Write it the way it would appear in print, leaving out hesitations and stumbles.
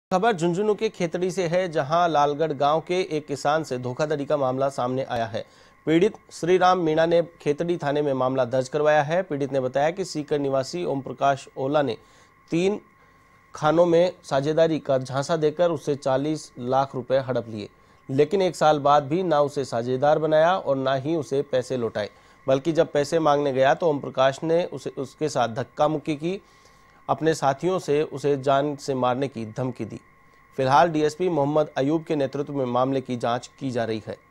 खबर झुंझुनू के खेतड़ी से है, जहां लालगढ़ गांव के एक किसान से धोखाधड़ी का मामला सामने आया है। पीड़ित श्री राम मीणा ने खेतड़ी थाने में मामला दर्ज करवाया है। पीड़ित ने बताया कि सीकर निवासी ओम प्रकाश ओला ने 3 खानों में साझेदारी कर झांसा देकर उससे 40 लाख रुपए हड़प लिए, लेकिन 1 साल बाद भी ना उसे साझेदार बनाया और ना ही उसे पैसे लौटाए। बल्कि जब पैसे मांगने गया तो ओम प्रकाश ने उसके साथ धक्का मुक्की की, अपने साथियों से उसे जान से मारने की धमकी दी। फिलहाल डीएसपी मोहम्मद अयूब के नेतृत्व में मामले की जांच की जा रही है।